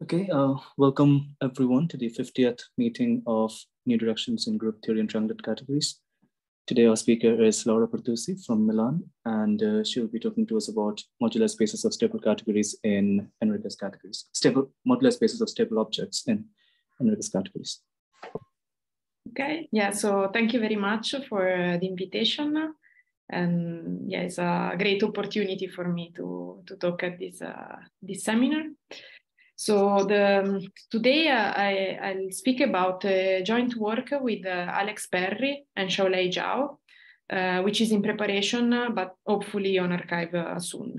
Okay, welcome everyone to the 50th meeting of New Directions in Group Theory and Triangulate Categories. Today our speaker is Laura Pertusi from Milan, and she'll be talking to us about modular spaces of stable categories in Enriquez categories, modular spaces of stable objects in Enriquez categories. Okay, yeah, so thank you very much for the invitation. And yeah, it's a great opportunity for me to talk at this seminar. So today I'll speak about joint work with Alex Perry and Xiaolei Zhao, which is in preparation, but hopefully on archive soon.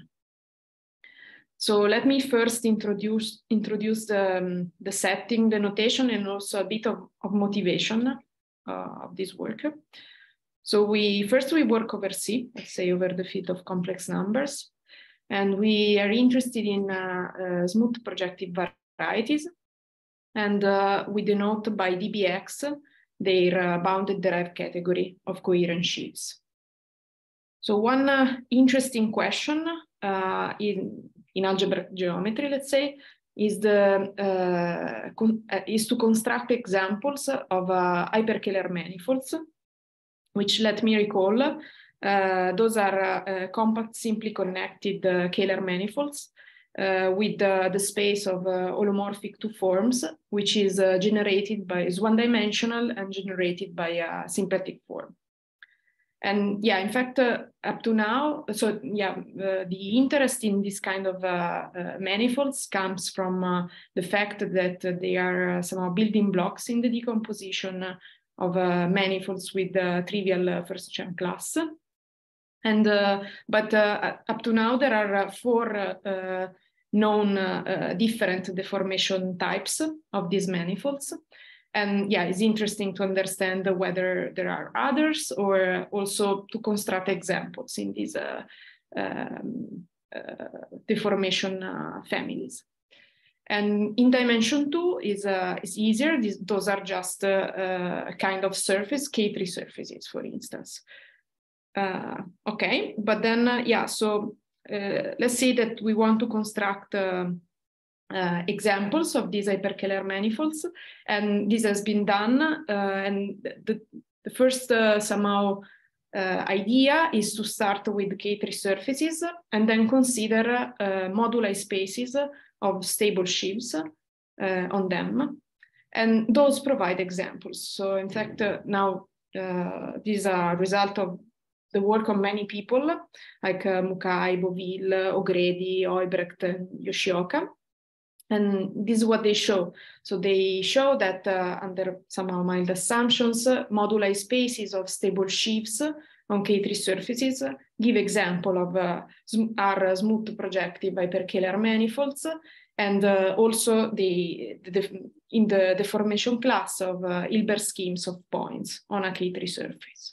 So let me first introduce the setting, the notation, and also a bit of motivation of this work. So we work over C, let's say over the field of complex numbers. And we are interested in smooth projective varieties. And we denote by DBX their bounded derived category of coherent sheaves. So one interesting question in algebraic geometry, let's say, is to construct examples of hyperkähler manifolds, which, let me recall, those are compact, simply connected Kähler manifolds with the space of holomorphic two forms, which is one-dimensional and generated by a symplectic form. And yeah, in fact, up to now, so yeah, the interest in this kind of manifolds comes from the fact that they are somehow building blocks in the decomposition of manifolds with trivial first-term class. And but up to now, there are four known different deformation types of these manifolds. And yeah, it's interesting to understand whether there are others, or also to construct examples in these deformation families. And in dimension 2 is easier. Those are just a kind of surface, K3 surfaces, for instance. Okay, but then, yeah, so let's say that we want to construct examples of these hyperkähler manifolds, and this has been done. And the first somehow idea is to start with K3 surfaces and then consider moduli spaces of stable sheaves on them. And those provide examples. So in fact, now these are a result of the work of many people like Mukai, Boville, O'Grady, Oibrecht, and Yoshioka. And this is what they show. So they show that under somehow mild assumptions, moduli spaces of stable sheaves on K3 surfaces give example of are smooth projective hyperkähler manifolds, and also in the deformation class of Hilbert schemes of points on a K3 surface.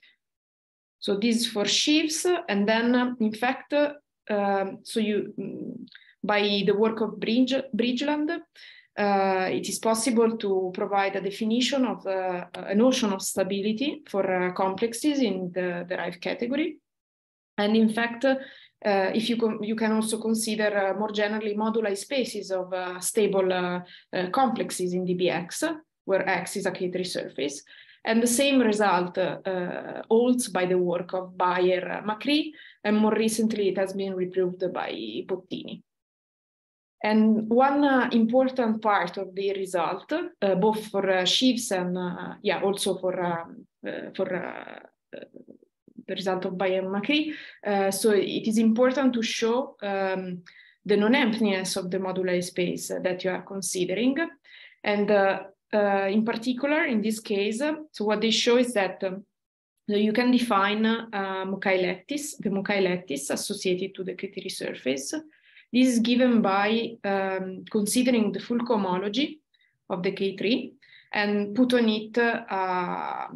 So this is for sheaves, and then in fact, so you by the work of Bridgeland, it is possible to provide a definition of a notion of stability for complexes in the derived category. And in fact, if you can also consider more generally moduli spaces of stable complexes in DBX, where X is a K3 surface. And the same result holds by the work of Bayer, Macri, and more recently it has been reproved by Bottini. And one important part of the result, both for sheaves and yeah, also for the result of Bayer and Macri, so it is important to show the non-emptiness of the moduli space that you are considering. And in particular, in this case, so what they show is that you can define the Mukai lattice associated to the K3 surface. This is given by considering the full cohomology of the K3 and put on it a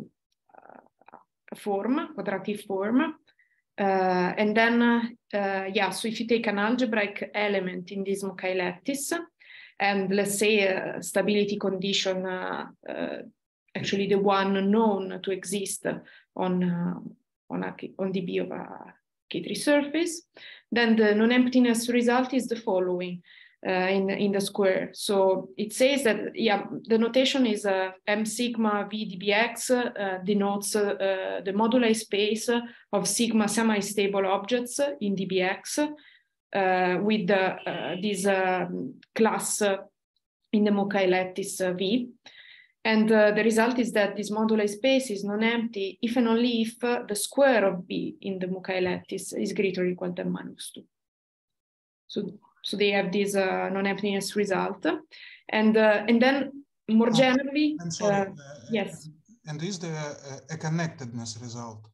form, quadratic form. And then, yeah, so if you take an algebraic element in this Mukai lattice, and let's say a stability condition, actually the one known to exist on dB of a K3 surface, then the non-emptiness result is the following. in the square. So it says that, yeah, the notation is M sigma V dBx denotes the moduli space of sigma semi-stable objects in dBx with this class in the Mukai lattice V. And the result is that this moduli space is non-empty if and only if the square of V in the Mukai lattice is greater or equal than -2. So they have this non-emptiness result. And then more generally, I'm sorry, yes. And is there a connectedness result?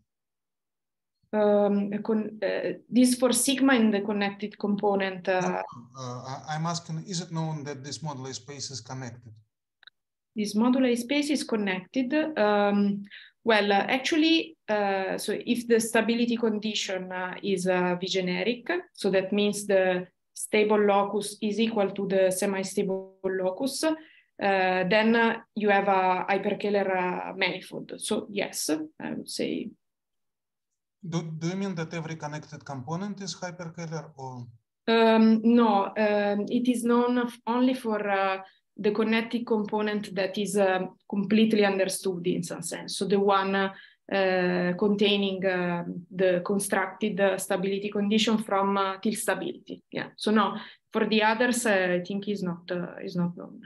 This for sigma in the connected component. I'm asking, is it known that this moduli space is connected? This moduli space is connected. Well, actually, so if the stability condition is V-generic, so that means the stable locus is equal to the semi-stable locus, then you have a hyperkähler manifold. So yes, I would say. Do you mean that every connected component is hyperkähler, or? No, it is known only for the connected component that is completely understood in some sense. So the one containing the constructed stability condition from till stability. Yeah. So no, for the others, I think is not known.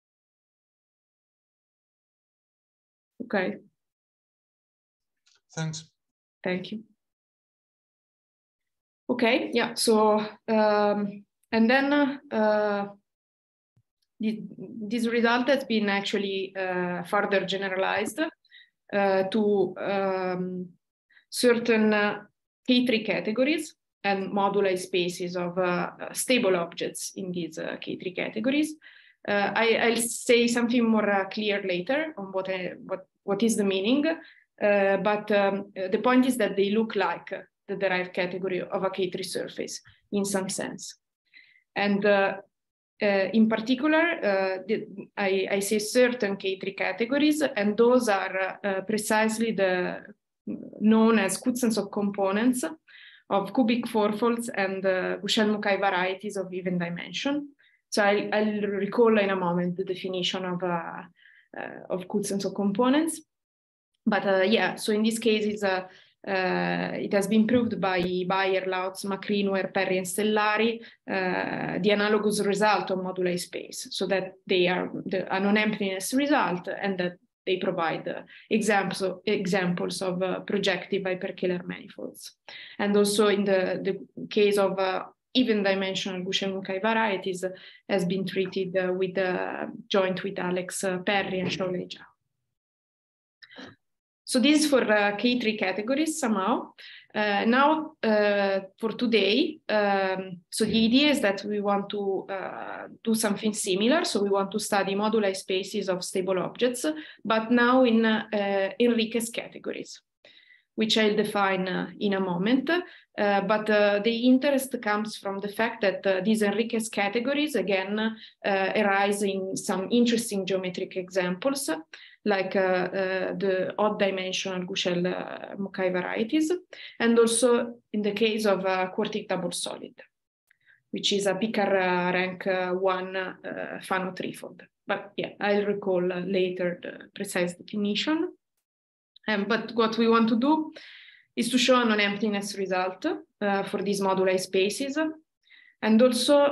Okay. Thanks. Thank you. Okay. Yeah. So and then. This result has been actually further generalized to certain K3 categories and moduli spaces of stable objects in these K3 categories. I'll say something more clear later on what is the meaning, but the point is that they look like the derived category of a K3 surface in some sense. And in particular, I say certain K3 categories, and those are precisely the known as Kuznetsov components of cubic fourfolds and Gushel-Mukai varieties of even dimension. So I'll recall in a moment the definition of Kuznetsov components. But yeah, so in this case, it has been proved by Bayer, Lautz, Macrinwer, Perry, and Stellari, the analogous result of moduli space, so that they are a non-emptiness result and that they provide examples of projective hyperkähler manifolds. And also in the case of even dimensional Gushel-Mukai varieties has been treated with joint with Alex Perry and Shaolei Zhao. So this is for K3 categories somehow. Now, for today, so the idea is that we want to do something similar. So we want to study moduli spaces of stable objects, but now in Enriquez categories, which I'll define in a moment. But the interest comes from the fact that these Enriquez categories, again, arise in some interesting geometric examples, like the odd dimensional Gushel-Mukai varieties, and also in the case of quartic double solid, which is a Picard rank 1 Fano threefold. But yeah, I'll recall later the precise definition. But what we want to do is to show a non-emptiness result for these moduli spaces. And also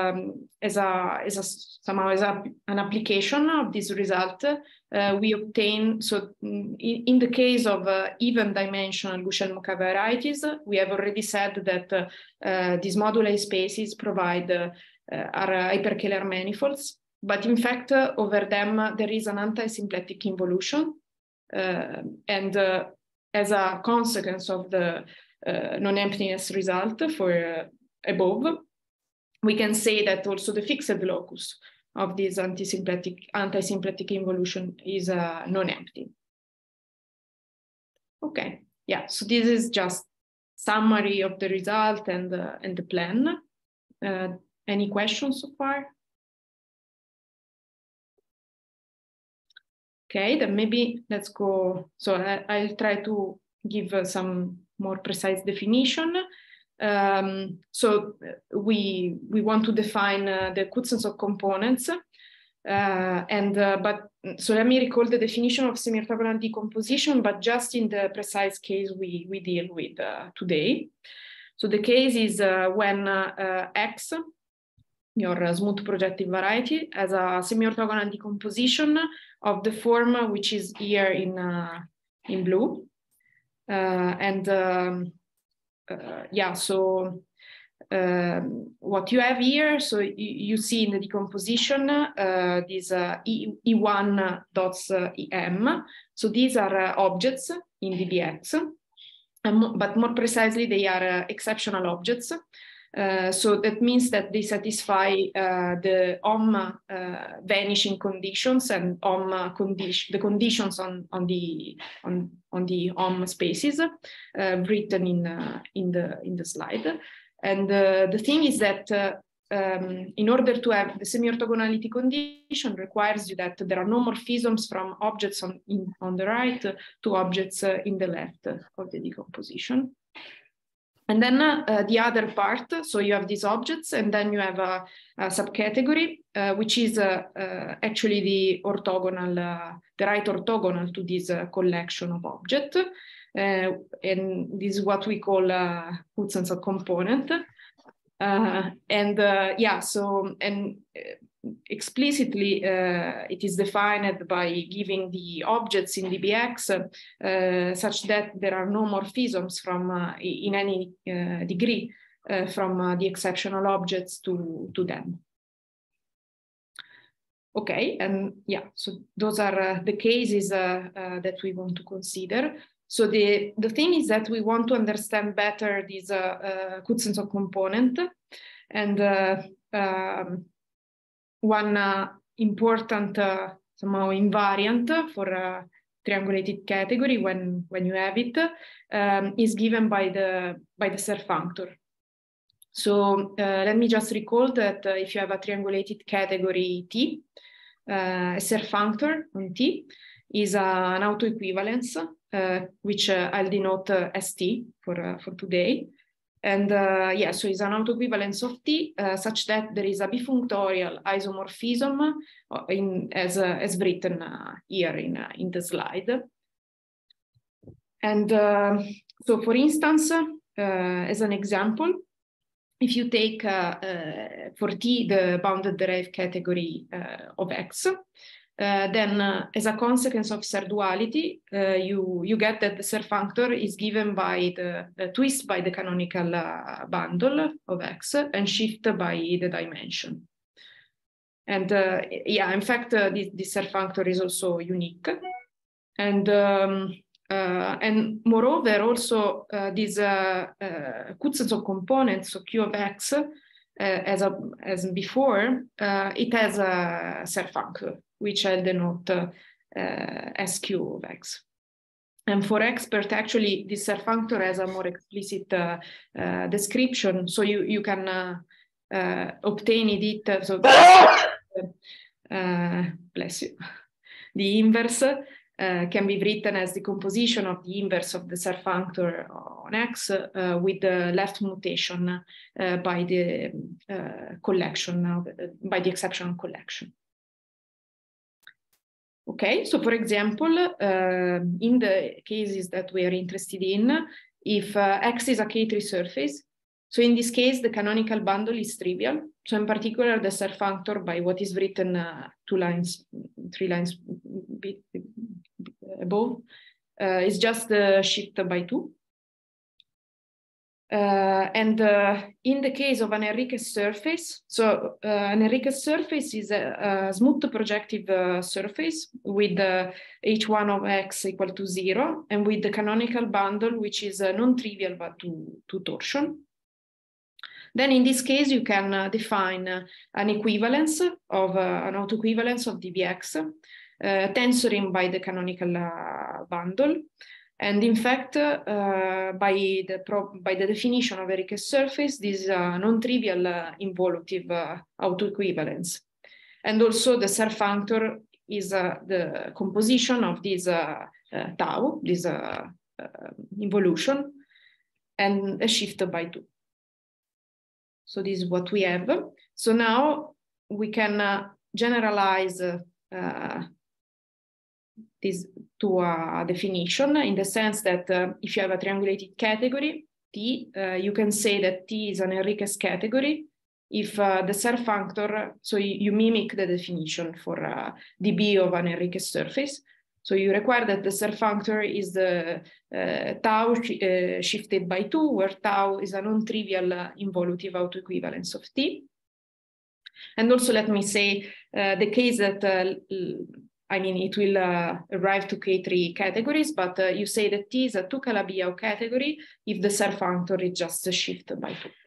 somehow as an application of this result, we obtain, so in the case of even dimensional Gushel-Mukai varieties, we have already said that these moduli spaces provide are hyperkähler manifolds, but in fact, over them, there is an anti-symplectic involution. And as a consequence of the non-emptiness result for above, we can say that also the fixed locus of this anti-symplectic involution is non-empty. Okay, yeah, so this is just summary of the result and the plan. Any questions so far? Okay, then maybe let's go. So I'll try to give some more precise definition. So we want to define the Kuznetsov components. So let me recall the definition of semi-orthogonal decomposition, but just in the precise case we deal with today. So the case is when X, your smooth projective variety, has a semi-orthogonal decomposition of the form which is here in blue. What you have here, so you see in the decomposition these E1 dots EM. So these are objects in DBX, but more precisely, they are exceptional objects. So that means that they satisfy the Ohm vanishing conditions and Ohm the conditions on the Ohm spaces written in the slide. And the thing is that in order to have the semi-orthogonality condition requires you that there are no morphisms from objects on the right to objects in the left of the decomposition. And then the other part, so you have these objects, and then you have a subcategory, which is actually the orthogonal, the right orthogonal to this collection of objects. And this is what we call a Kuznetsov component. Explicitly, it is defined by giving the objects in DBX such that there are no morphisms from in any degree from the exceptional objects to them. Okay, and yeah, so those are the cases that we want to consider. So the thing is that we want to understand better this Kuznetsov component, and one important somehow invariant for a triangulated category when you have it is given by the Serre-Functor. So let me just recall that if you have a triangulated category T, a Serre-Functor on T is an autoequivalence, which I'll denote ST for today. And so it's an autoequivalence of T such that there is a bifunctorial isomorphism as written here in the slide. And so for instance, as an example, if you take for T the bounded derived category of X, then as a consequence of Serre duality, you get that the Serre-Functor is given by the twist by the canonical bundle of X and shift by the dimension. And in fact, this Serre-Functor is also unique. And moreover, also these Kuznetsov components, so Q of X, as before, it has a Serre-Functor, which I'll denote SQ of X. And for expert, actually, this Serre-Functor has a more explicit description, so you can obtain it. So bless you. The inverse can be written as the composition of the inverse of the Serre-Functor on X with the left mutation by the collection by the exceptional collection. Okay, so for example, in the cases that we are interested in, if X is a K3 surface, so in this case, the canonical bundle is trivial. So in particular, the Serre-Functor by what is written 3 lines above is just the shift by 2. And in the case of an Enriquez surface, so an Enriquez surface is a smooth projective surface with H1 of X equal to 0 and with the canonical bundle, which is non-trivial but to torsion. Then in this case, you can define an equivalence of an autoequivalence of DBX, tensoring by the canonical bundle. And in fact, by the definition of Enriquez surface, this is a non-trivial involutive autoequivalence. And also the Serre-Functor is the composition of this tau, this involution, and a shift by 2. So this is what we have. So now we can generalize this to a definition in the sense that if you have a triangulated category, T, you can say that T is an Enriquez category if the surfunctor, so you mimic the definition for dB of an Enriquez surface. So you require that the surfunctor is the tau shifted by 2, where tau is a non-trivial involutive autoequivalence of T. And also let me say the case that, I mean, it will arrive to K3 categories, but you say that T is a 2 Calabi-Yau category if the surfunctor is just shifted by 2.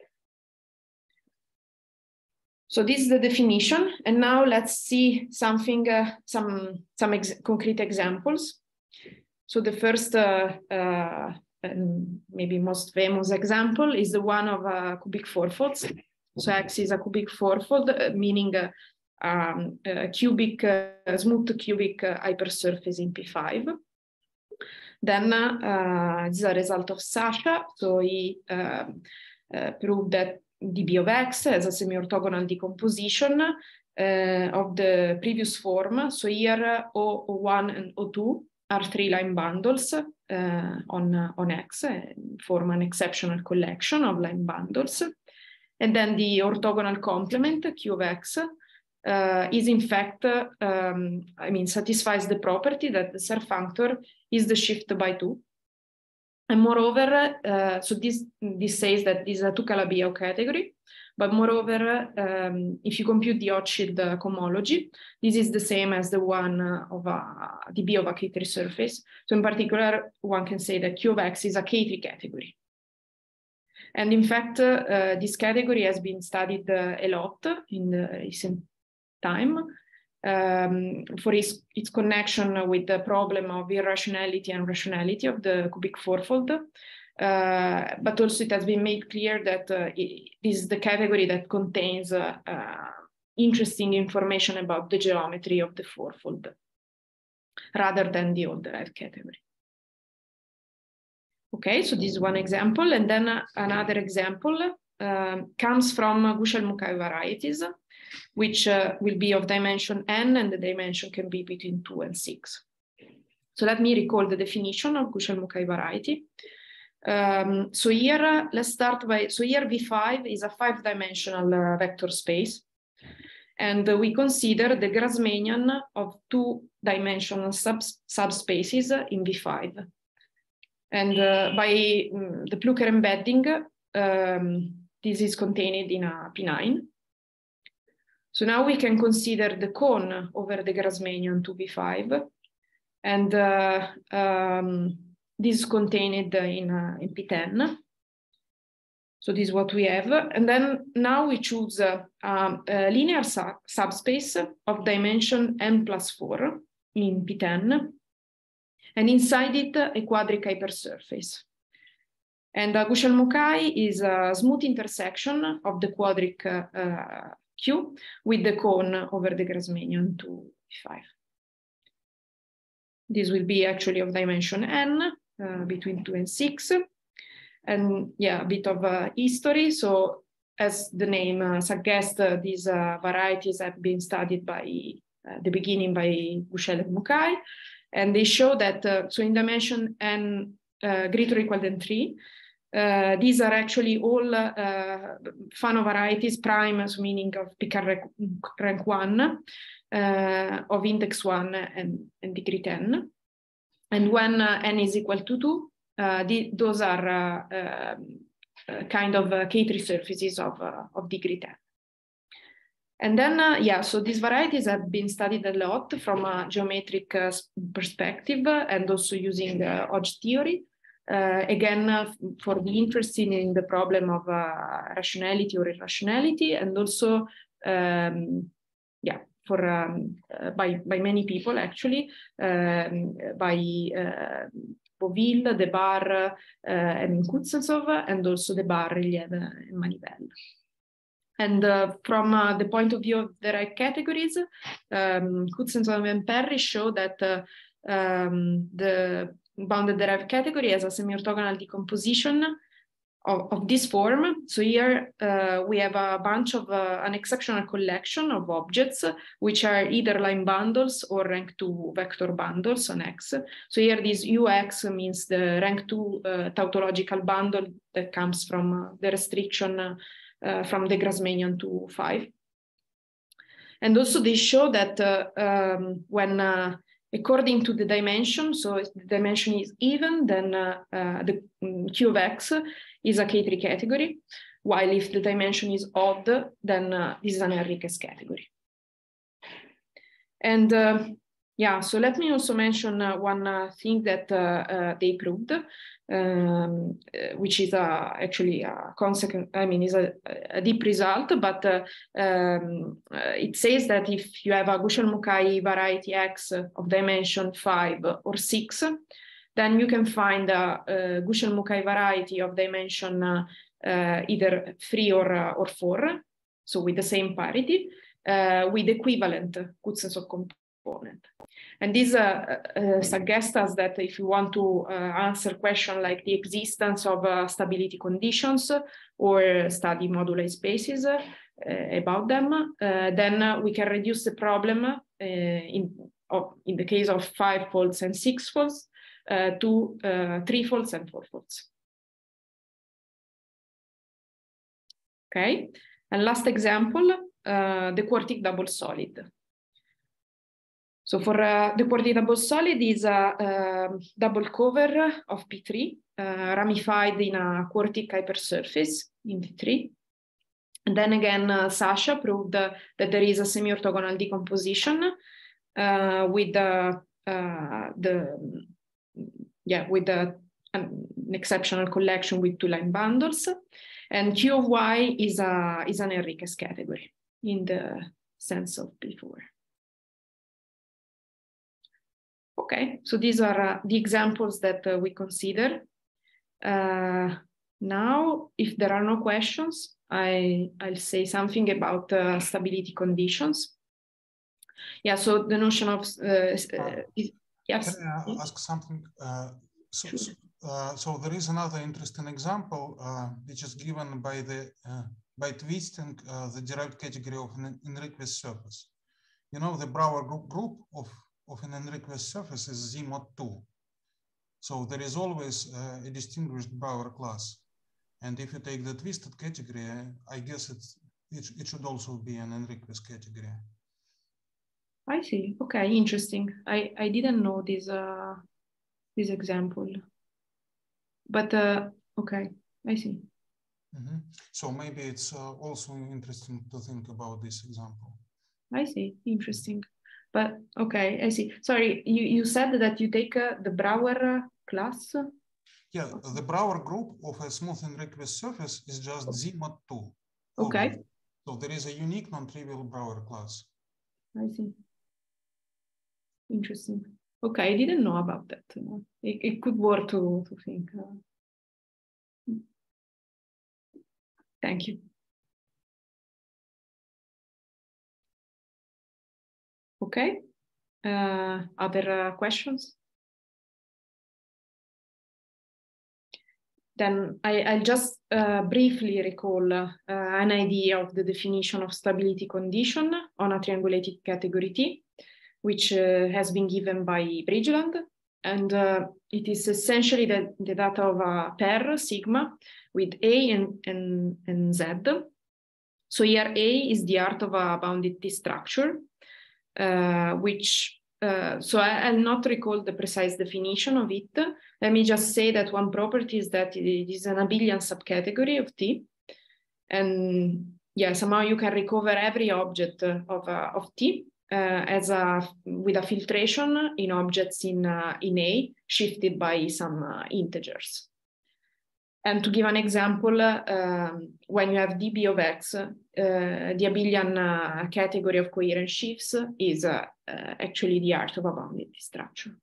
So this is the definition, and now let's see something, some concrete examples. So the first and maybe most famous example is the one of cubic fourfolds. So X is a cubic fourfold, meaning a cubic, smooth cubic hypersurface in P5. Then this is a result of Sasha. So he proved that dB of X has a semi-orthogonal decomposition of the previous form. So here O1 and O2 are 3 line bundles on X, form an exceptional collection of line bundles. And then the orthogonal complement, Q of X, is in fact, I mean, satisfies the property that the surfunctor is the shift by 2. And moreover, so this says that this is a 2 Calabi-Yau category, but moreover, if you compute the Hochschild cohomology, this is the same as the one of a dB of a K3 surface. So in particular, one can say that Q of X is a K3 category. And in fact, this category has been studied a lot in the recent time for its connection with the problem of irrationality and rationality of the cubic fourfold. But also it has been made clear that this is the category that contains interesting information about the geometry of the fourfold rather than the all-derived category. Okay, so this is one example. And then another example comes from Gushel-Mukai varieties, which will be of dimension n, and the dimension can be between 2 and 6. So let me recall the definition of Gushel-Mukai variety. So here, let's start by, so here V5 is a 5-dimensional vector space. And we consider the Grassmannian of 2-dimensional subspaces in V5. And by the Plücker embedding, this is contained in a P9. So now we can consider the cone over the Grassmannian to V5. And this is contained in P10. So this is what we have. And then now we choose a linear subspace of dimension n plus 4 in P10. And inside it, a quadric hypersurface. And Gushel-Mukai is a smooth intersection of the quadric Q with the cone over the Grassmannian to V5. This will be actually of dimension n, between 2 and 6. And yeah, a bit of history. So as the name suggests, these varieties have been studied by the beginning by Gushel and Mukai. And they show that, so in dimension n greater or equal than 3, these are actually all Fano varieties, primes, meaning of Picard rank 1, of index 1 and degree 10. And when n is equal to 2, those are kind of K3 surfaces of degree 10. And then, yeah, so these varieties have been studied a lot from a geometric perspective and also using Hodge theory. Again, for the interested in the problem of rationality or irrationality, and also, yeah, for by many people actually, by Beauville, Debar, and Kuznetsov, and also Debar, Riliev, and Manivelle. And from the point of view of derived categories, Kuznetsov and Perry show that the bounded derived category has a semi-orthogonal decomposition of this form. So here we have a bunch of an exceptional collection of objects, which are either line bundles or rank 2 vector bundles on X. So here this UX means the rank 2 tautological bundle that comes from the restriction from the Grassmannian to 5. And also they show that when according to the dimension, so if the dimension is even, then the Q of X is a K3 category, while if the dimension is odd, then this is an Enriquez category. And yeah, so let me also mention one thing that they proved, which is actually a consequence, I mean, is a deep result, but it says that if you have a Gushel-Mukai variety X of dimension 5 or 6, then you can find a Gushel-Mukai variety of dimension either 3 or 4, so with the same parity, with equivalent Kuznetsov component. And this suggests us that if you want to answer questions like the existence of stability conditions or study moduli spaces about them, then we can reduce the problem in the case of 5-folds and 6-folds to 3-folds and 4-folds. Okay, and last example, the quartic double solid. So for the quartic double solid is a double cover of P3 ramified in a quartic hypersurface in P3. And then again, Sasha proved that there is a semi-orthogonal decomposition with an exceptional collection with 2 line bundles. And Q of Y is an Enriquez category in the sense of before. Okay, so these are the examples that we consider. Now, if there are no questions, I'll say something about stability conditions. Yeah, so the notion of yes. Can I ask something? So there is another interesting example, which is given by twisting the derived category of an Enriquez surface. You know, the Brouwer group of an Enriquez surface is Z mod 2. So there is always a distinguished Brouwer class. And if you take the twisted category, I guess it should also be an Enriquez category. I see. Okay, interesting. I didn't know this example. But okay, I see. Mm-hmm. So maybe it's also interesting to think about this example. I see. Interesting. But okay, I see. Sorry, you said that you take the Brouwer class? Yeah, the Brouwer group of a smooth Enriquez surface is just Z mod 2. Okay. So there is a unique non-trivial Brouwer class. I see. Interesting. Okay, I didn't know about that. It could work to think. Thank you. Okay. Other questions? Then I'll just briefly recall an idea of the definition of stability condition on a triangulated category T, which has been given by Bridgeland. And it is essentially the data of a pair, sigma, with A and Z. So here A is the art of a bounded T structure, which, so I'll not recall the precise definition of it. Let me just say that one property is that it is an abelian subcategory of T. And yeah, somehow you can recover every object of T with a filtration in objects in A shifted by some integers. And to give an example, when you have dB of X, the abelian category of coherent shifts is actually the art of a bounded structure.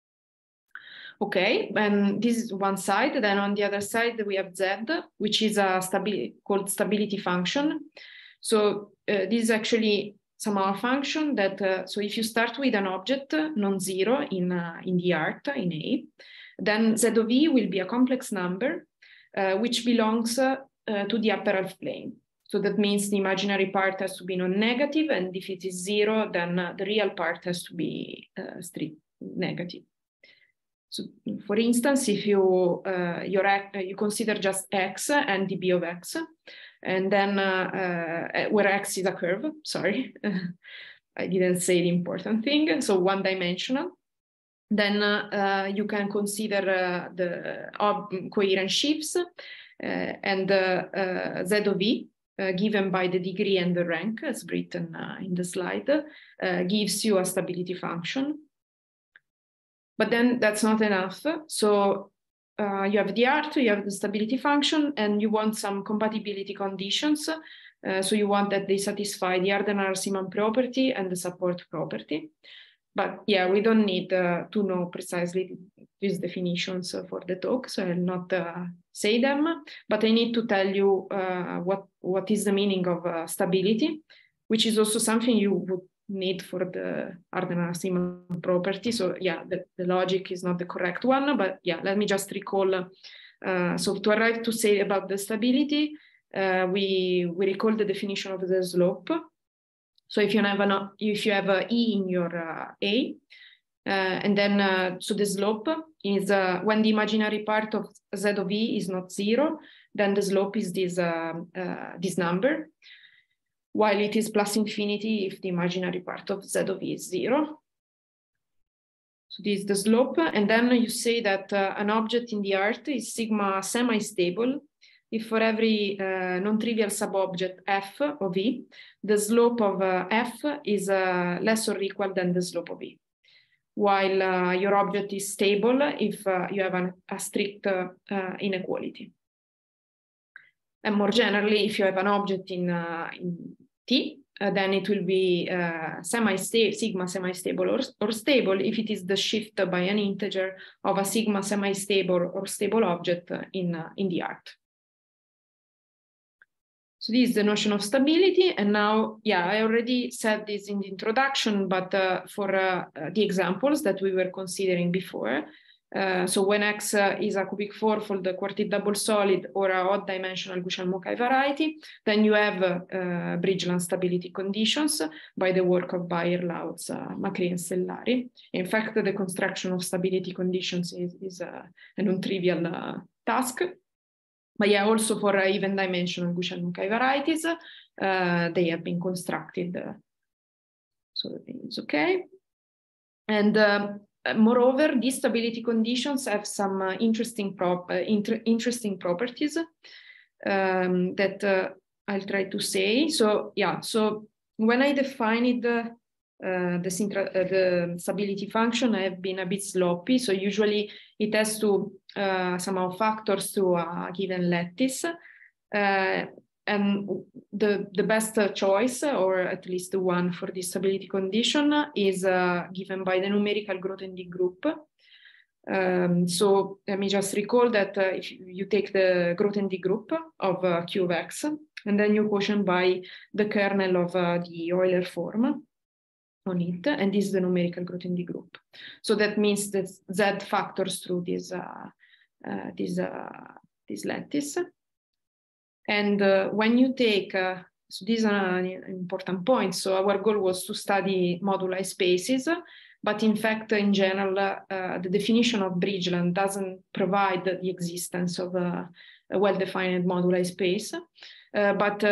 Okay, and this is one side. Then on the other side, we have Z, which is called stability function. So this is actually somehow a function that, so if you start with an object non-zero in the art, in A, then Z of E will be a complex number which belongs to the upper half plane. So that means the imaginary part has to be non-negative, and if it is 0, then the real part has to be strict negative. So, for instance, if you you consider just x and dB of x, and then where x is a curve, sorry, I didn't say the important thing, so one-dimensional, then you can consider the coherent shifts and Z of E, given by the degree and the rank, as written in the slide, gives you a stability function. But then that's not enough. So you have the art, you have the stability function, and you want some compatibility conditions. So you want that they satisfy the Arden-Narasimhan property and the support property. But yeah, we don't need to know precisely these definitions for the talk, so I'll not say them, but I need to tell you what is the meaning of stability, which is also something you would need for the Arden-Narasimhan property. So yeah, the logic is not the correct one, but yeah, let me just recall. So to arrive to say about the stability, we recall the definition of the slope. So if you have a E in your A, and then so the slope is when the imaginary part of Z of E is not 0, then the slope is this number, while it is plus infinity if the imaginary part of Z of E is 0. So this is the slope, and then you say that an object in the art is sigma semi-stable if for every non-trivial subobject f of E, the slope of f is less or equal than the slope of E, while your object is stable if you have a strict inequality. And more generally, if you have an object in T, then it will be sigma semi-stable or stable if it is the shift by an integer of a sigma semi-stable or stable object in the art. So this is the notion of stability. And now, yeah, I already said this in the introduction, but for the examples that we were considering before, so when X is a cubic fourfold quartet double solid or a odd dimensional Guccial-Mukai variety, then you have Bridgeland stability conditions by the work of Bayer, Lautz, Macri, and Stellari. In fact, the construction of stability conditions is a non-trivial task. But yeah, also for even dimensional Guccial-Mukai varieties, they have been constructed, so it's okay. And moreover, these stability conditions have some interesting properties that I'll try to say. So yeah, so when I defined the stability function, I have been a bit sloppy. So usually it has to somehow factors to a given lattice. And the best choice, or at least the one for this stability condition, is given by the numerical Grothendieck group. So let me just recall that if you take the Grothendieck group of Q of X, and then you quotient by the kernel of the Euler form on it, and this is the numerical Grothendieck group. So that means that Z factors through this lattice. And when you take, so these are important points. So our goal was to study moduli spaces, but in fact, in general, the definition of Bridgeland doesn't provide the existence of a well-defined moduli space. But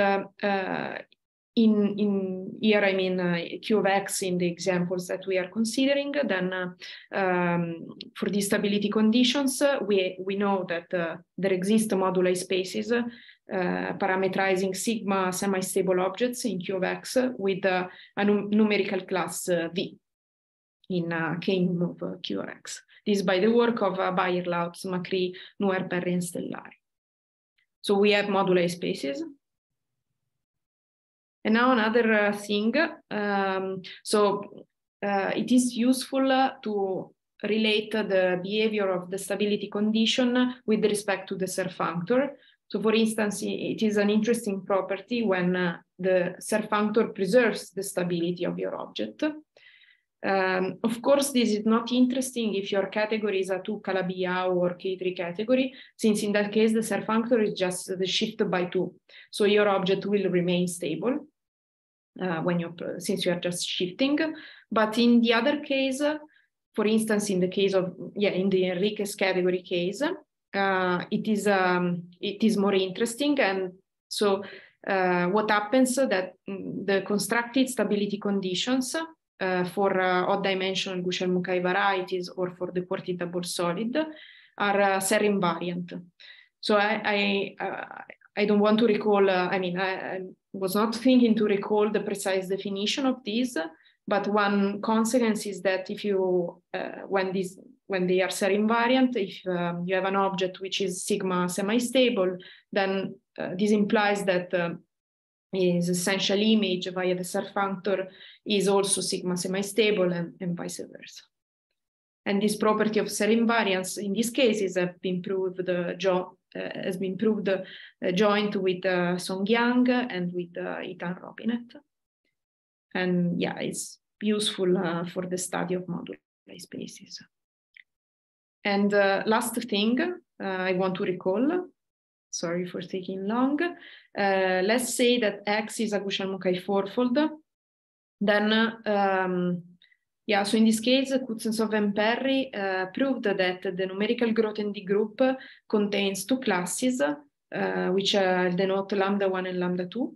in here, I mean, Q of X in the examples that we are considering, then for these stability conditions, we know that there exist moduli spaces parameterizing sigma semi-stable objects in Q of X with a numerical class V in K-num of Q of X. This is by the work of Bayer, Lautz, Macri, Nuer, Perry, and Stellari. So we have moduli spaces. And now another thing. So it is useful to relate the behavior of the stability condition with respect to the surfunctor. So for instance, it is an interesting property when the surfunctor preserves the stability of your object. Of course, this is not interesting if your category is a 2 Calabi-Yau or K3 category, since in that case, the surfunctor is just the shift by 2. So your object will remain stable since you are just shifting. But in the other case, for instance, in the case of, in the Enriquez category case, it is more interesting. And so what happens that the constructed stability conditions for odd dimensional Gushel-Mukai varieties or for the quartic double solid are Serre invariant. So I don't want to recall, I was not thinking to recall the precise definition of these, but one consequence is that if you, when they are Serre invariant, if you have an object which is sigma semi-stable, then this implies that his essential image via the surfunctor is also sigma semi-stable and vice versa. And this property of Serre invariance in these cases has been proved joint with Song Yang and with Ethan Robinet. And yeah, it's useful for the study of moduli spaces. And last thing I want to recall, sorry for taking long. Let's say that X is a Gushel-Mukai fourfold. Then, so in this case, Kuznetsov and Perry proved that the numerical Grothendieck group contains two classes, which denote lambda 1 and lambda 2,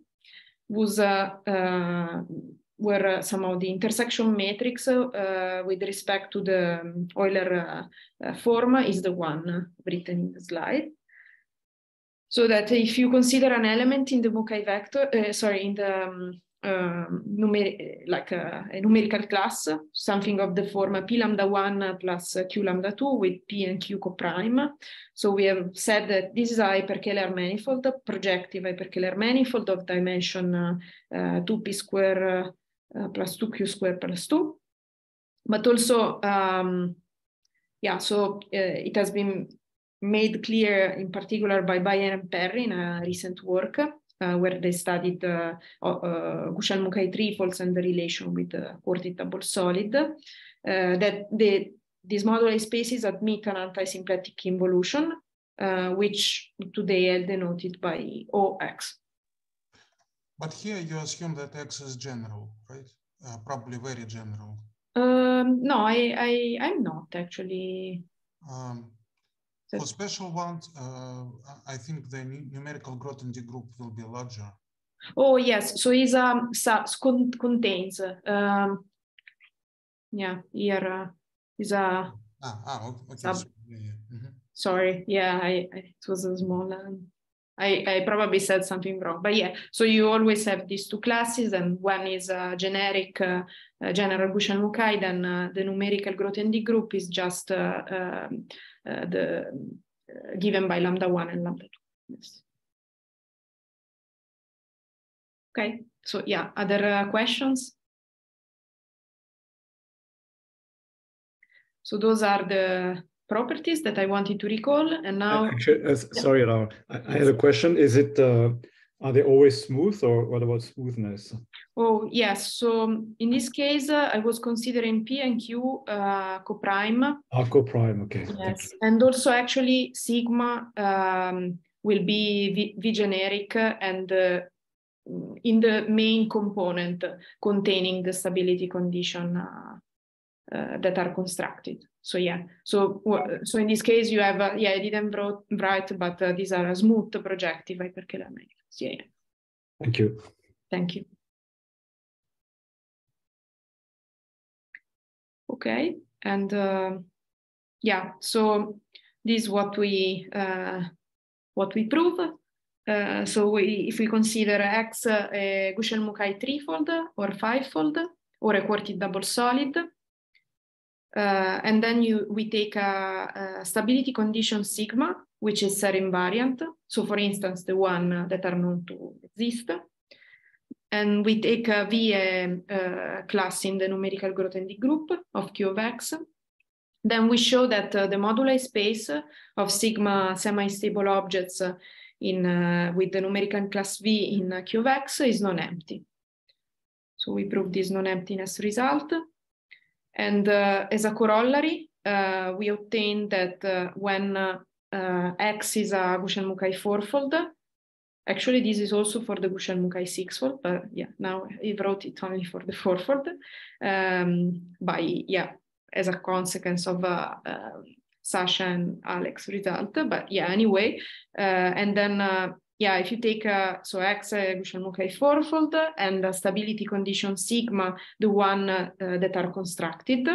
where somehow the intersection matrix with respect to the Euler form is the one written in the slide. So that if you consider an element in the Mukai vector, in the a numerical class, something of the form P lambda 1 plus Q lambda 2 with P and Q coprime. So we have said that this is a hyperkähler manifold, projective hyperkähler manifold of dimension 2p square plus 2q square plus 2. But also, it has been made clear in particular by Bayer and Perry in a recent work where they studied Gushel-Mukai trifolds and the relation with the quartic double solid, that these moduli spaces admit an anti-symplectic involution, which today are denoted by OX. But here you assume that X is general, right? Probably very general. No, I'm not actually. For special ones, I think the numerical Grothendieck group will be larger. Oh yes, so it's contains. Here is a. Okay. Sorry, it was a small. I probably said something wrong, but yeah. So you always have these two classes, and one is a generic general Gushel-Mukai. Then the numerical Grothendieck group is just given by lambda 1 and lambda 2. Yes. Okay, so yeah, other questions? So those are the properties that I wanted to recall, and now. Actually, sorry, Laura, I had a question. Is it are they always smooth, or what about smoothness? Oh yes. So in this case, I was considering P and Q coprime. Coprime, okay. Yes, and also actually sigma will be V generic and in the main component containing the stability condition that are constructed. So yeah, so in this case you have I didn't write, but these are a smooth projective hyperkähler manifolds. Yeah. Thank you. Thank you. Okay, and so this is what we prove. So if we consider X a Gushel-Mukai threefold or fivefold or a quartic double solid, and then we take a stability condition sigma, which is Serre invariant. So for instance, the one that are known to exist. And we take a V class in the numerical Grothendieck group of Q of X. Then we show that the moduli space of sigma semi-stable objects with the numerical class V in Q of X is non-empty. So we prove this non-emptiness result. And as a corollary, we obtained that when X is a Gusheng-Mukai fourfold, actually this is also for the Gusheng-Mukai sixfold, but yeah, now I wrote it only for the fourfold, as a consequence of Sasha and Alex result, but yeah, anyway, and then if you take so X Gusheng-Mukai fourfold and stability condition sigma, the one that are constructed,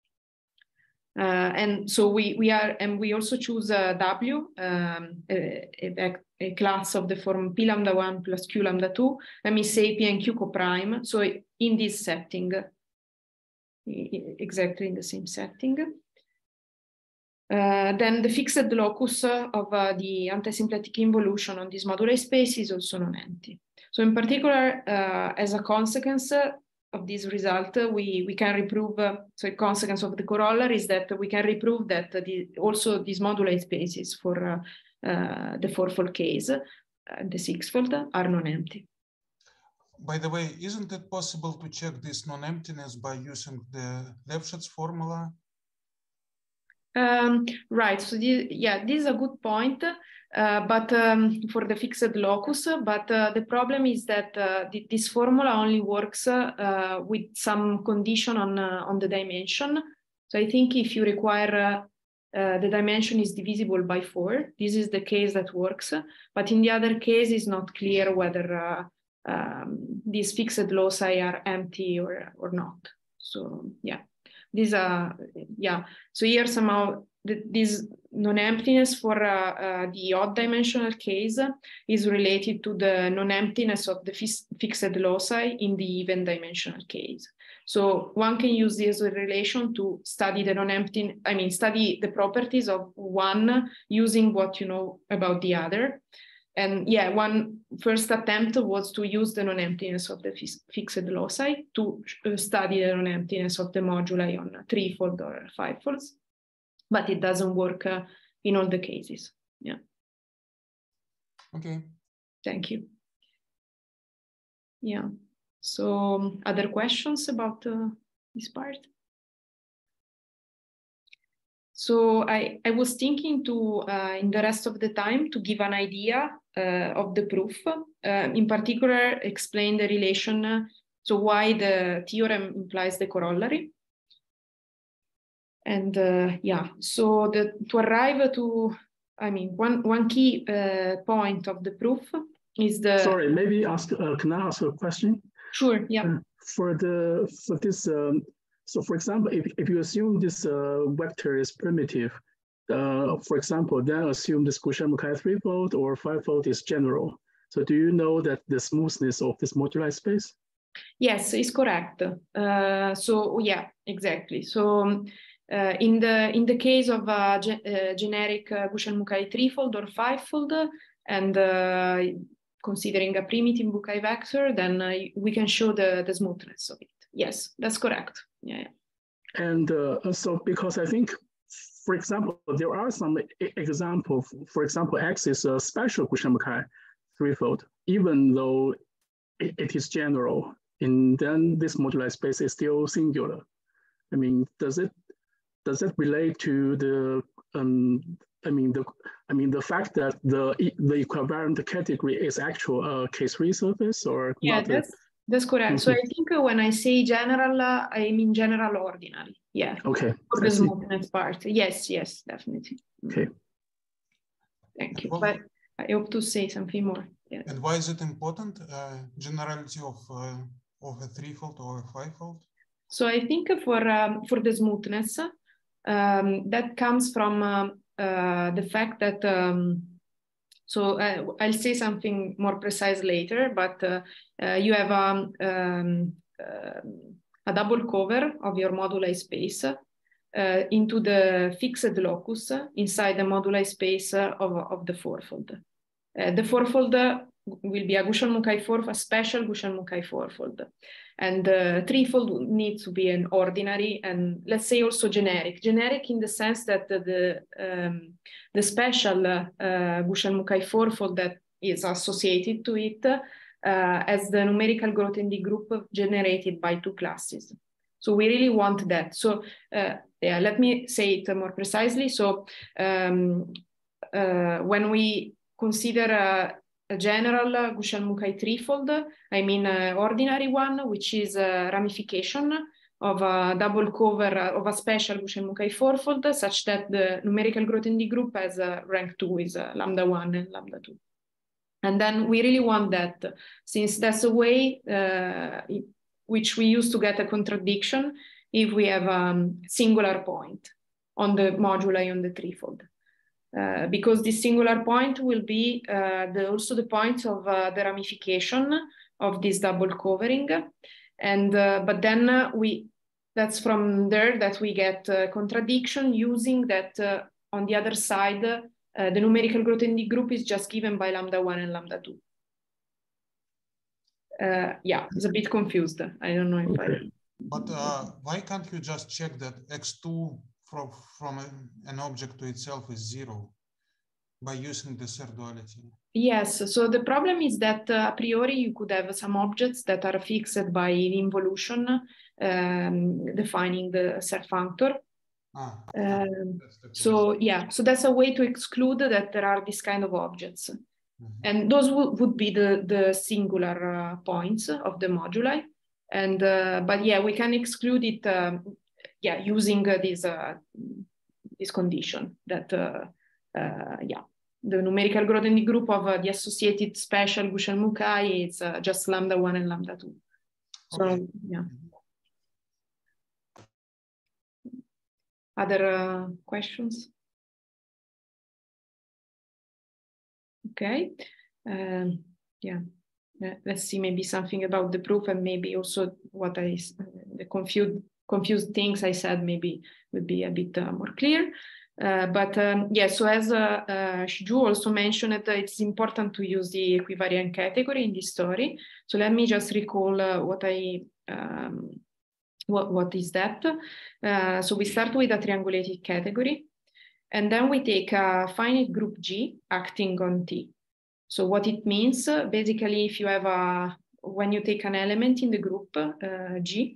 and so we also choose W, a class of the form P lambda 1 plus Q lambda 2. Let me say P and Q coprime. So in this setting, exactly in the same setting. Then the fixed locus of the antisymplectic involution on this moduli space is also non-empty. So in particular, as a consequence of this result, we can reprove, so a consequence of the corollary is that we can reprove that also these moduli spaces for the fourfold case, the sixfold, are non-empty. By the way, isn't it possible to check this non-emptiness by using the Lefschetz formula? Right, so this is a good point, but for the fixed locus, but the problem is that this formula only works with some condition on the dimension. So I think if you require the dimension is divisible by 4, this is the case that works, but in the other case it's not clear whether these fixed loci are empty or not. So yeah. These are, so here somehow this non-emptiness for the odd dimensional case is related to the non-emptiness of the fixed loci in the even dimensional case. So one can use this relation to study the study the properties of one using what you know about the other. And yeah, one first attempt was to use the non-emptiness of the fixed loci to study the non-emptiness of the moduli on threefold or fivefolds, but it doesn't work in all the cases. Yeah. Okay. Thank you. Yeah. So other questions about this part? So I was thinking to, in the rest of the time, to give an idea of the proof, in particular, explain the relation, so why the theorem implies the corollary. And so to arrive to, one key point of the proof is the... Sorry, maybe can I ask a question? Sure, yeah. For this, so for example, if you assume this vector is primitive, for example, then assume this Gusheng-Mukai threefold or fivefold is general. So do you know that the smoothness of this moduli space? Yes, it's correct. So yeah, exactly. So in the case of generic Gusheng-Mukai threefold or fivefold, and considering a primitive Mukai vector, then we can show the smoothness of it. Yes, that's correct. Yeah. And so because I think, for example, there are some examples. For example, X is a special Gusheng-Mukai threefold, even though it is general, and then this moduli space is still singular. I mean, does it relate to the the fact that the equivalent category is actual case-free surface, or yeah, not? That's correct. So I think when I say general, I mean general ordinary. Yeah. Okay. For the smoothness part. Yes, definitely. Okay. Thank you. But I hope to say something more. Yeah. And why is it important? Generality of a threefold or a fivefold? So I think for the smoothness, that comes from the fact that so I'll say something more precise later, but you have a double cover of your moduli space into the fixed locus inside the moduli space of the fourfold. The fourfold will be a Gusheng-Mukai fourfold, a special Gusheng-Mukai fourfold. And threefold needs to be an ordinary and let's say also generic. Generic in the sense that the special Gusheng-Mukai fourfold that is associated to it as the numerical Grothendieck group generated by two classes. So we really want that. So yeah, let me say it more precisely. So when we consider a general Gushal-Mukai threefold, I mean ordinary one, which is a ramification of a double cover of a special Gushal-Mukai fourfold, such that the numerical Grothendieck group has rank 2 is lambda 1 and lambda 2. And then we really want that, since that's a way which we use to get a contradiction if we have a singular point on the moduli on the threefold. Because this singular point will be also the point of the ramification of this double covering. And but then that's from there that we get contradiction using that on the other side, the numerical Grothendieck group is just given by lambda 1 and lambda 2. Yeah, it's a bit confused. I don't know if But why can't you just check that x2 from an object to itself is 0 by using the third duality? Yes, so the problem is that a priori you could have some objects that are fixed by involution, defining the self-functor. So yeah, so that's a way to exclude that there are this kind of objects. And those would be the singular points of the moduli. And but yeah, we can exclude it yeah, using this condition that yeah, the numerical Grothendieck group of the associated special Gushal-Mukai is just lambda 1 and lambda 2. So okay. Yeah. Other questions? Okay. Yeah. Let's see maybe something about the proof, and maybe also what the confused things I said maybe would be a bit more clear. But yeah, so as Shiju also mentioned, it's important to use the equivariant category in this story. So let me just recall what is that. So we start with a triangulated category, and then we take a finite group G acting on T. So what it means, basically, if you have when you take an element in the group G,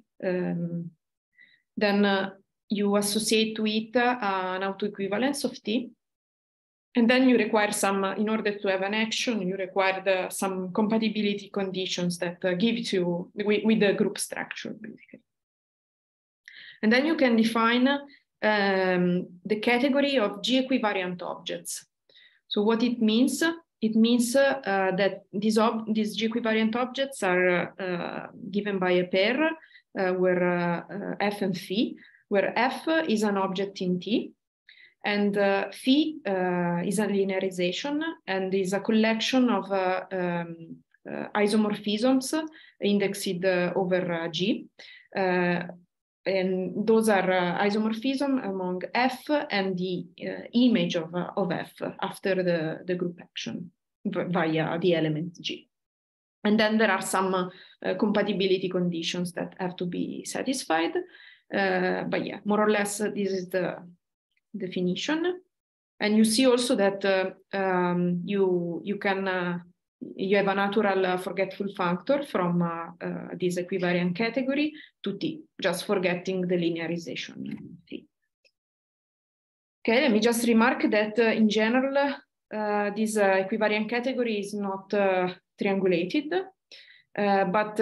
then you associate to it an autoequivalence of T. And then you require in order to have an action, you require some compatibility conditions that give it to with the group structure, basically. And then you can define the category of G equivariant objects. So what it means that these G equivariant objects are given by a pair where F and phi, where F is an object in T, and phi is a linearization and is a collection of isomorphisms indexed over G. And those are isomorphism among F and the image of F after the group action via the element G. And then there are some compatibility conditions that have to be satisfied. But yeah, more or less, this is the definition. And you see also that you have a natural forgetful functor from this equivariant category to T, just forgetting the linearization T. Okay, let me just remark that in general, this equivariant category is not triangulated, but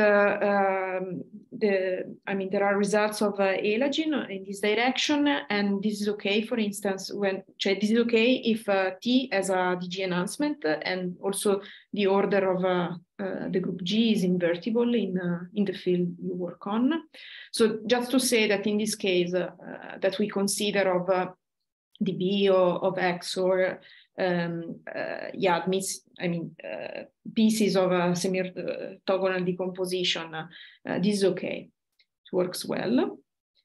there are results of Elagin in this direction, and this is okay. For instance, this is okay if T has a DG enhancement, and also the order of the group G is invertible in the field you work on. So just to say that in this case, that we consider of dB of X or yeah, pieces of a semi-orthogonal decomposition, this is okay. It works well.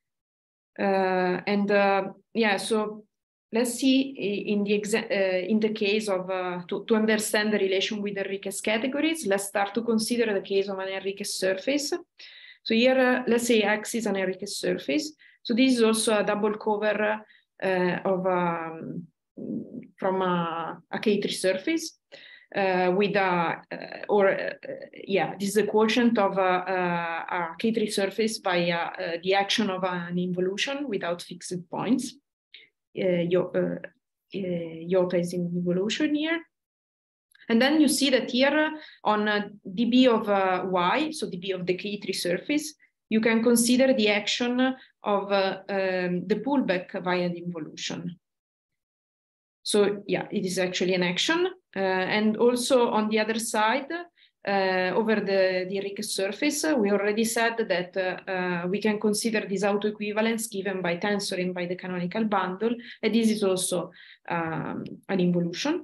Yeah, so let's see in the case of to understand the relation with Enriquez categories. Let's start to consider the case of an Enriquez surface. So here, let's say X is an Enriquez surface. So this is also a double cover from a K3 surface. with this is a quotient of a K3 surface by the action of an involution without fixed points. Iota is in involution here. And then you see that here on dB of y, so dB of the K3 surface, you can consider the action of the pullback via the involution. So yeah, it is actually an action. And also on the other side, over the Enriquez surface, we already said that we can consider this autoequivalence given by tensor and by the canonical bundle. And this is also an involution.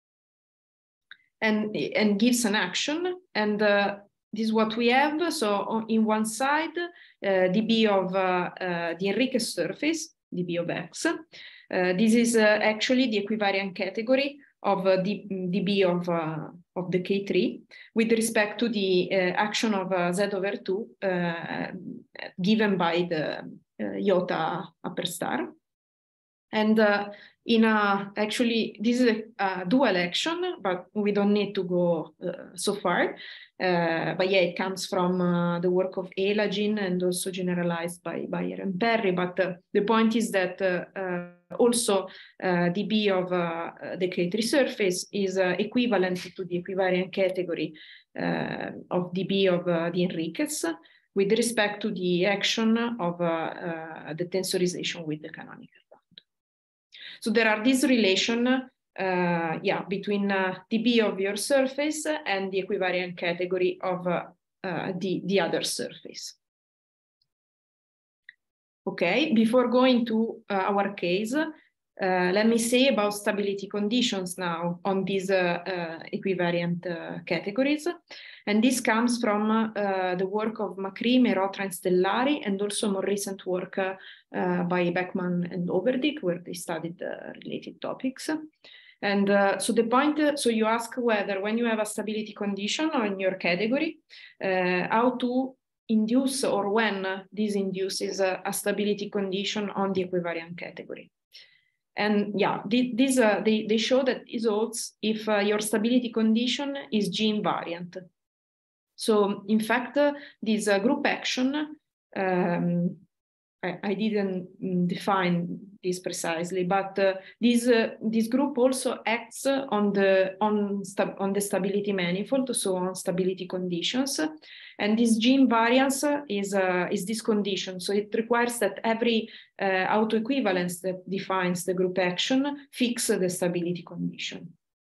And gives an action, and this is what we have. So in one side, dB of the Enriquez surface, dB of x. This is actually the equivariant category of dB of the K3 with respect to the action of Z over 2 given by the iota upper star. And actually, this is a dual action, but we don't need to go so far. But yeah, it comes from the work of Elagin and also generalized by Bayer and Perry. But the point is that also dB of the K3 surface is equivalent to the equivariant category of dB of the Enriquez with respect to the action of the tensorization with the canonical. So there are this relation between dB of your surface and the equivariant category of the other surface. Okay, before going to our case, let me say about stability conditions now on these equivariant categories. And this comes from the work of Macri, Merotra, and Stellari, and also more recent work by Beckman and Overdyk, where they studied related topics. And so the point, so you ask whether when you have a stability condition on your category, how to induce or when this induces a stability condition on the equivariant category. And yeah, they show that it holds if your stability condition is G invariant. So in fact, this group action, I didn't define this precisely, but this group also acts on the stability manifold, so on stability conditions. And this G invariance is this condition. So it requires that every autoequivalence that defines the group action fix the stability condition.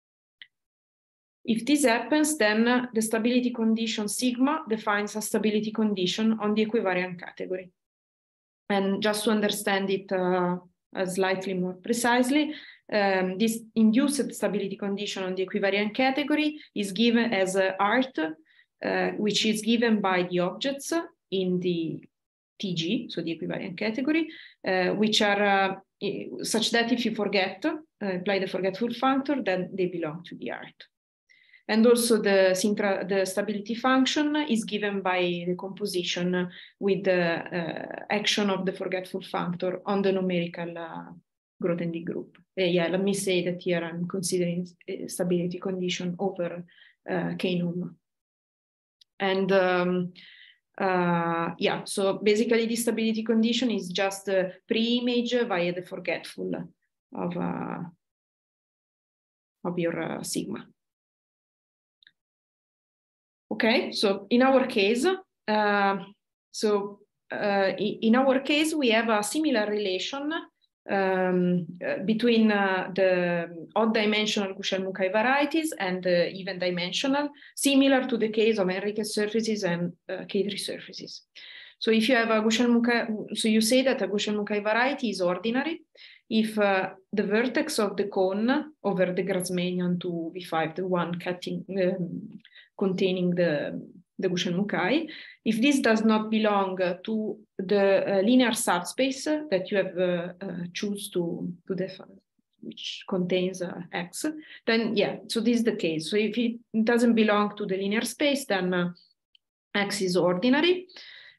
If this happens, then the stability condition sigma defines a stability condition on the equivariant category. And just to understand it slightly more precisely, this induced stability condition on the equivariant category is given as art, which is given by the objects in the TG, so the equivariant category, which are such that if you forget, apply the forgetful functor, then they belong to the art. And also the stability function is given by the composition with the action of the forgetful functor on the numerical Grothendieck group. Yeah, let me say that here I'm considering stability condition over K-num. And yeah, so basically the stability condition is just a pre-image via the forgetful of your sigma. Okay, so in our case, in our case, we have a similar relation between the odd dimensional Gushel-Mukai varieties and the even dimensional, similar to the case of Enriquez surfaces and K3 surfaces. So if you have a Gushel-Mukai, so you say that a Gushel-Mukai variety is ordinary if the vertex of the cone over the Grassmannian 2V5, the one cutting containing the Gushel-Mukai, if this does not belong to the linear subspace that you have choose to define, which contains X, then yeah, so this is the case. So if it doesn't belong to the linear space, then X is ordinary.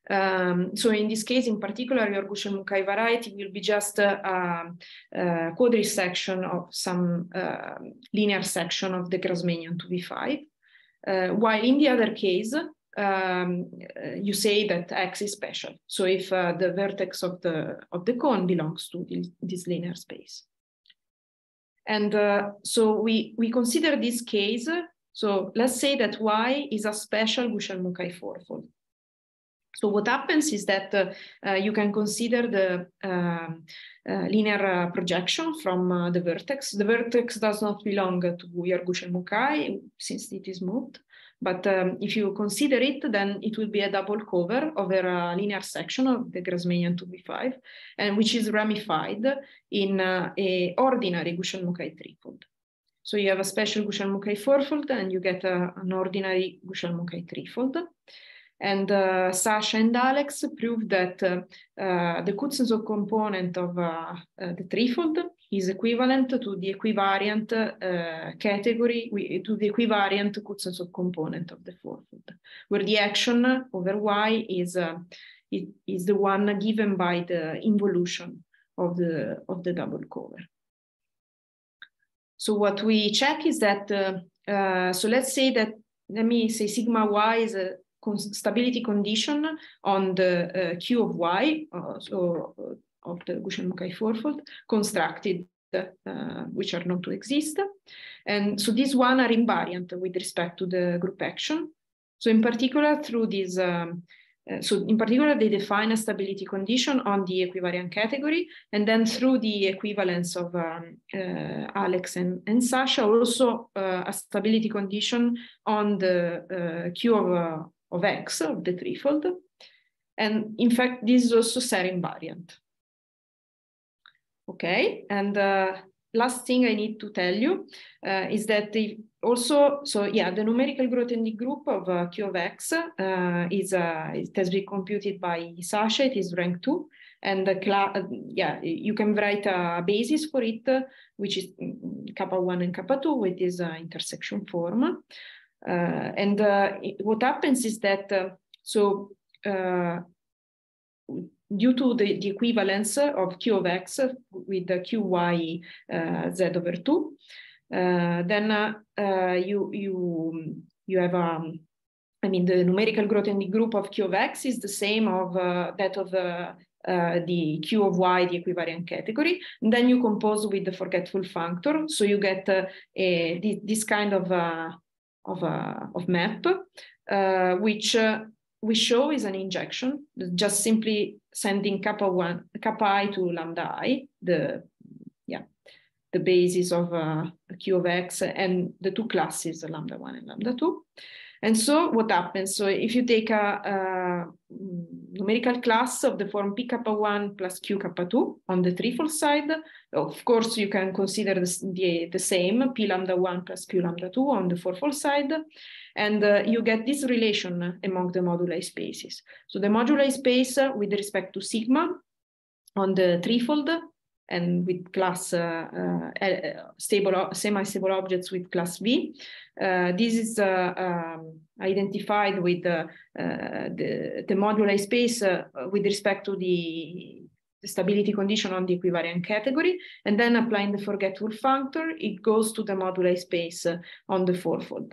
So in this case, in particular, your Gushel-Mukai variety will be just a quadric section of some linear section of the Grassmannian 2v5. While in the other case, you say that X is special. So if the vertex of the cone belongs to this linear space. And so we consider this case. So let's say that Y is a special Gushel-Mukai fourfold. So what happens is that you can consider the linear projection from the vertex. The vertex does not belong to your Gushel-Mukai since it is moved. But if you consider it, then it will be a double cover over a linear section of the Grassmannian 2v5, and which is ramified in a ordinary Gushel-Mukai threefold. So you have a special Gushel-Mukai fourfold, and you get an ordinary Gushel-Mukai threefold. And Sasha and Alex proved that the Kuznetsov component of the threefold is equivalent to the equivariant category, to the equivariant Kuznetsov component of the fourfold, where the action over Y is the one given by the involution of the double cover. So what we check is that, so let's say that, let me say sigma Y is a stability condition on the Q of Y, so of the Gushel-Mukai fourfold, constructed, which are known to exist. And so these one are invariant with respect to the group action. So in particular, through this, they define a stability condition on the equivariant category, and then through the equivalence of Alex and Sasha, also a stability condition on the Q of X of the threefold. And in fact, this is also Serre invariant. Okay, and last thing I need to tell you is that the numerical Grothendieck group of Q of X it has been computed by Sasha. It is rank 2, and you can write a basis for it, which is kappa 1 and kappa 2 with this intersection form. And what happens is that due to the equivalence of Q of X with the Qy Z over 2, then you have the numerical Grothendieck group of Q of X is the same of that of the Q of Y, the equivariant category. And then you compose with the forgetful functor, so you get this kind of map, which we show is an injection, just simply sending kappa I to lambda I, the basis of Q of X and the two classes, lambda 1 and lambda 2. And so what happens? So if you take a numerical class of the form P kappa 1 plus Q kappa 2 on the threefold side, of course you can consider the same P lambda 1 plus Q lambda 2 on the fourfold side, and you get this relation among the moduli spaces. So the moduli space with respect to sigma on the threefold and with class semi-stable objects with class V. This is identified with the moduli space with respect to the stability condition on the equivariant category, and then applying the forgetful functor, it goes to the moduli space on the fourfold.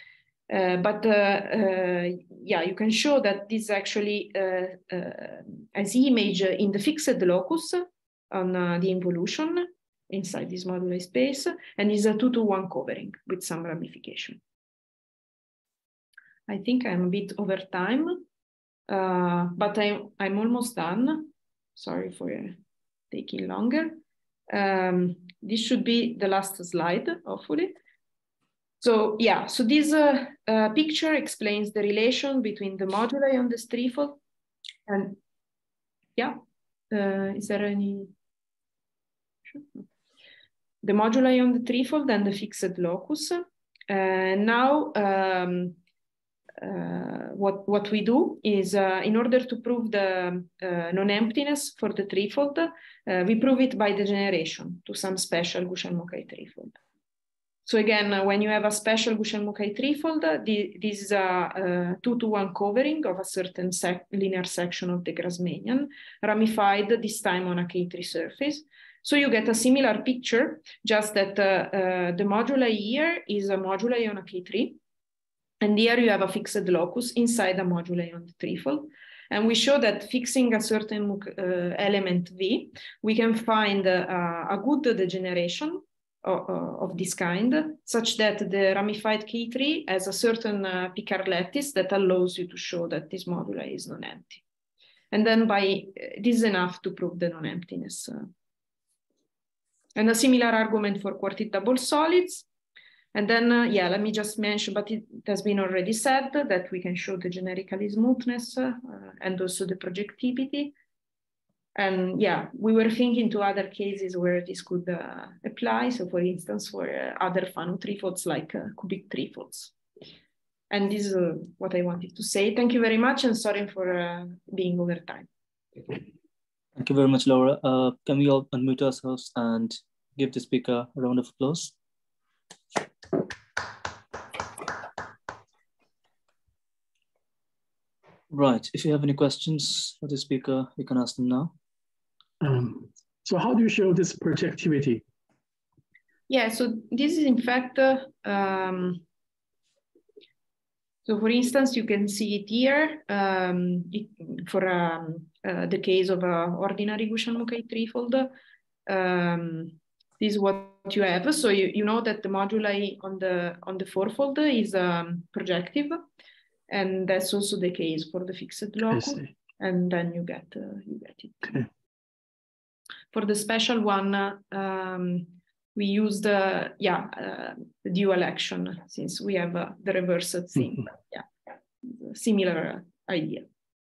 You can show that this actually has image in the fixed locus on the involution inside this moduli space, and is a 2-to-1 covering with some ramification. I think I'm a bit over time, but I'm almost done. Sorry for taking longer. This should be the last slide, hopefully. So so this picture explains the relation between the moduli on the threefold and is there any? The moduli on the threefold and the fixed locus. Now, what we do is, in order to prove the non-emptiness for the threefold, we prove it by degeneration to some special Gushel-Mukai threefold. So again, when you have a special Gusheng-Mukai threefold, this is a 2-to-1 covering of a certain linear section of the Grassmannian, ramified this time on a K3 surface. So you get a similar picture, just that the moduli here is a moduli on a K3, and here you have a fixed locus inside a moduli on the threefold. And we show that fixing a certain element V, we can find a good degeneration of this kind, such that the ramified K3 has a certain Picard lattice that allows you to show that this moduli is non-empty. And then this is enough to prove the non-emptiness. And a similar argument for quartic double solids. And then, yeah, let me just mention, but it has been already said that we can show the generically smoothness and also the projectivity. And yeah, we were thinking to other cases where this could apply. So for instance, for other Fano threefolds like cubic threefolds. And this is what I wanted to say. Thank you very much, and sorry for being over time. Thank you very much, Laura. Can we all unmute ourselves and give the speaker a round of applause? Right, if you have any questions for the speaker, you can ask them now. So how do you show this projectivity? Yeah, so this is in fact, so for instance, you can see it here for the case of ordinary Gusheng-Mukai threefold. This is what you have. So you know that the moduli on the fourfold is projective, and that's also the case for the fixed locus. And then you get it. Okay. For the special one, we use the dual action, since we have the reversed thing. Mm-hmm. Yeah, similar idea.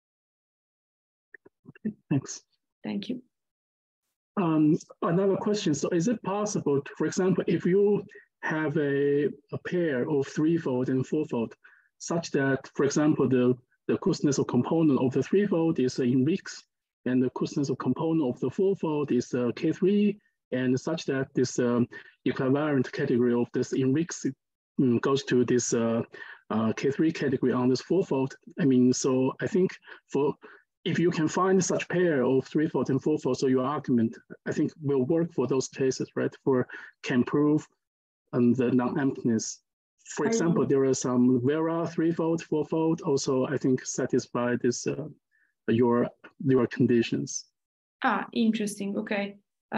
Okay, thanks. Thank you. Another question. So is it possible, for example, if you have a pair of threefold and fourfold, such that, for example, the Kuznetsov component of the threefold is in Rix, and the Kuznetsov component of the fourfold is K3, and such that this equivariant category of this in Rix goes to this K3 category on this fourfold. I mean, so I think if you can find such pair of threefold and fourfold, so your argument, I think, will work for those cases, right? Can prove the non-emptiness. For example, there are some Vera threefold, fourfold, also I think satisfy this your conditions. Ah, interesting. Okay.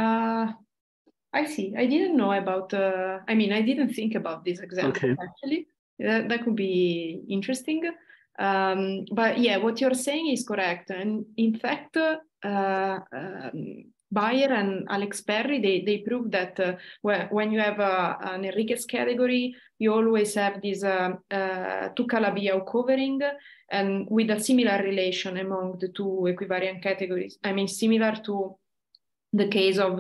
I see. I didn't know about. I mean, I didn't think about this example. Okay. Actually. That could be interesting. But yeah, what you're saying is correct. And in fact, Bayer and Alex Perry, they prove that when you have an Enriquez category, you always have this two-Calabi-Yau covering, and with a similar relation among the two equivariant categories. I mean, similar to the case of,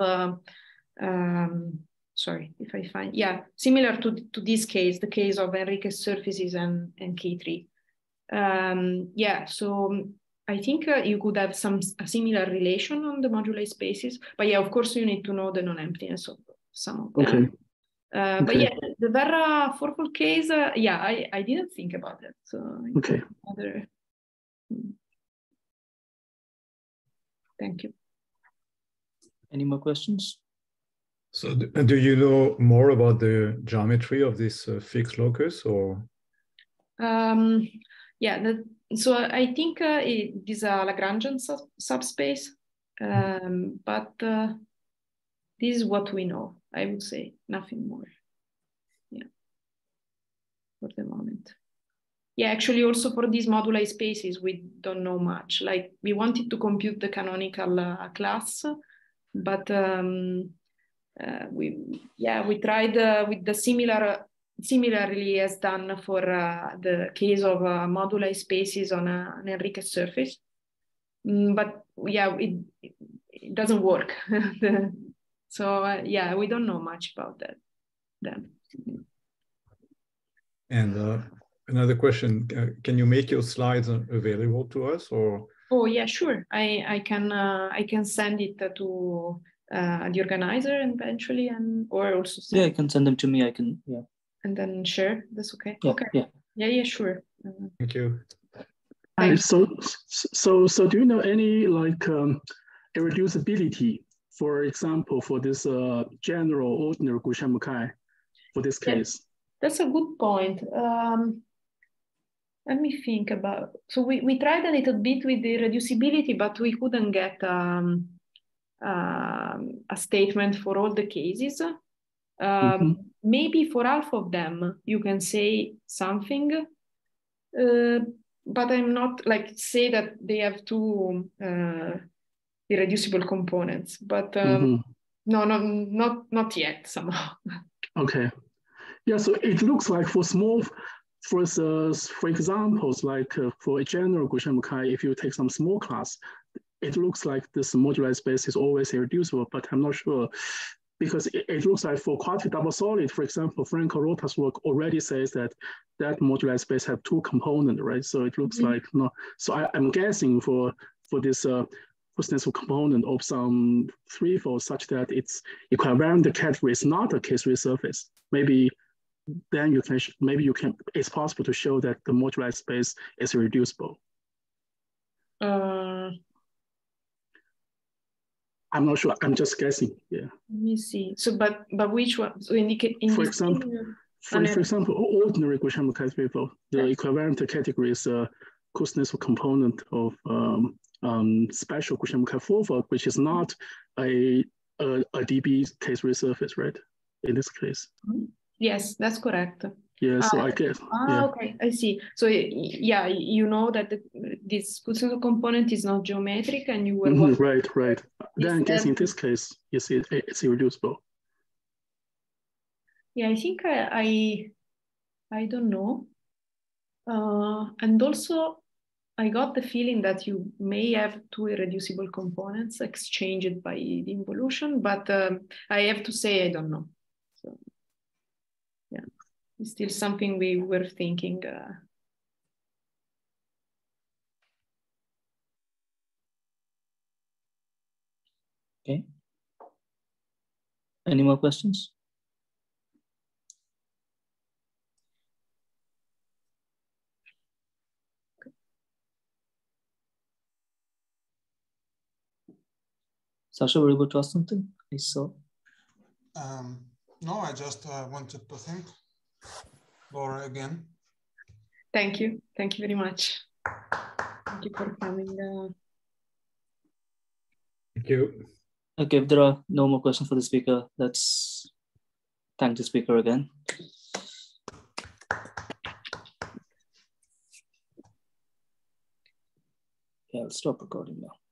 sorry, if I find, yeah, similar to this case, the case of Enriquez surfaces and K3. Yeah, so I think you could have a similar relation on the moduli spaces, but yeah, of course you need to know the non-emptiness of some of them. Okay. But yeah, the Verra fourfold case, yeah, I didn't think about it. So okay. Thank you. Any more questions? So do you know more about the geometry of this fixed locus, or? Yeah, so I think it is a Lagrangian subspace, but this is what we know, I would say, nothing more. Yeah, for the moment. Yeah, actually also for these moduli spaces, we don't know much. Like we wanted to compute the canonical class, but we tried with the similarly as done for the case of moduli spaces on an Enriquez surface. But yeah, it doesn't work. So yeah, we don't know much about that then. And another question, can you make your slides available to us, or? Oh yeah, sure. I can send it to the organizer eventually, and or also yeah, you can send them to me. I can and then share. That's okay. Yeah, okay. Yeah, sure. Thank you. And so do you know any like irreducibility, for example, for this general ordinary Gusheng-Mackay for this case? That's a good point. Let me think about. So we tried a little bit with the reducibility, but we couldn't get a statement for all the cases. Maybe for half of them you can say something, but I'm not like say that they have two irreducible components. But no, not yet somehow. Okay. Yeah, so it looks like for small, for examples, like for a general Gusheng-Mackay, if you take some small class, it looks like this moduli space is always irreducible, but I'm not sure, because it looks like for quadratic double solid, for example, Franco Rota's work already says that moduli space have two components, right? So it looks like no. So I'm guessing for this Kuznetsov component of some threefold such that its equivariant category is not a K3 surface. Maybe then you can, it's possible to show that the moduli space is irreducible. I'm not sure. I'm just guessing. Yeah. Let me see. So, but which one? So for example, ordinary Gusheng-Mackay threefold, the equivariant category is a Kuznetsov component of special Gusheng-Mackay fourfold, which is not a dB K3 surface, right? In this case. Yes, that's correct. Yeah, so I guess. Okay, I see. So yeah, you know that this Kuznetsov component is not geometric, and you were right. Then I guess in this case, you see it's irreducible. Yeah, I think I don't know, and also I got the feeling that you may have two irreducible components exchanged by the involution, but I have to say I don't know. So yeah, it's still something we were thinking. Okay. Any more questions? Sasha, were you able to ask something? I saw. No, I just wanted to thank Laura again. Thank you. Thank you very much. Thank you for coming. Thank you. Okay, if there are no more questions for the speaker, let's thank the speaker again. Yeah, I'll stop recording now.